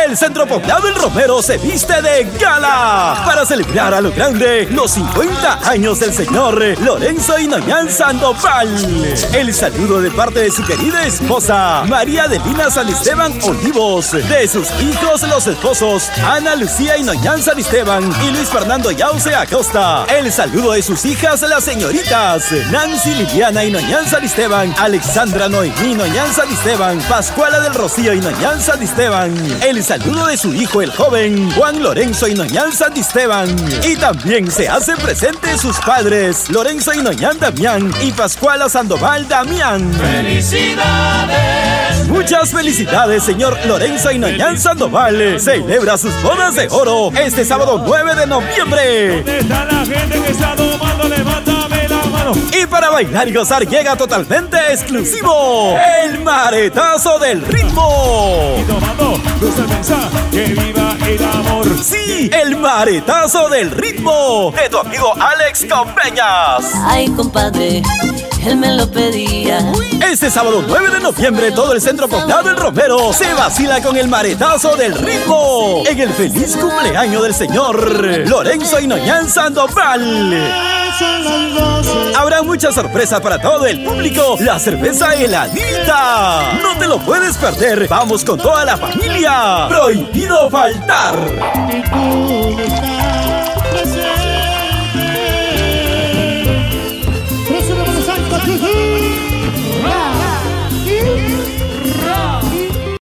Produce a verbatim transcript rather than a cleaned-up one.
el Centro Poblado El Romero se viste de gala para celebrar a lo grande los cincuenta años del señor Lorenzo Inoñán Sandoval. El saludo de parte de su querida esposa María Adelina San Esteban Olivos, de sus hijos los esposos Ana Lucía Inoñán San Esteban y Luis Fernando Yauce Acosta. El saludo de sus hijas las señoritas Nancy Liliana Inoñán San Esteban, Alexandra Noemí Inoñán San Esteban, Pascuala del Rocío Inoñán San Esteban. El saludo de su hijo el joven Juan Lorenzo Inoñán San Esteban. Y también se hacen presentes sus padres Lorenzo Inoñán Damián y Pascuala Sandoval Damián. ¡Felicidades! Muchas felicidades, señor Lorenzo Inoñán Sandoval. Celebra sus bodas de oro este sábado nueve de noviembre. ¿Dónde está la gente que está tomando? Levántame la mano. Y para bailar y gozar llega totalmente exclusivo el Maretazo del Ritmo. Y tomando, usted piensa que viva el amor. Sí, el Maretazo del Ritmo de tu amigo Alex Compeñas. Ay, compadre, él me lo pedía. Este sábado nueve de noviembre todo el Centro Poblado El Romero se vacila con el Maretazo del Ritmo en el feliz cumpleaños del señor Lorenzo Inoñán Sandoval. Habrá muchas sorpresas para todo el público. La cerveza heladita, no te lo puedes perder. Vamos con toda la familia. Prohibido faltar.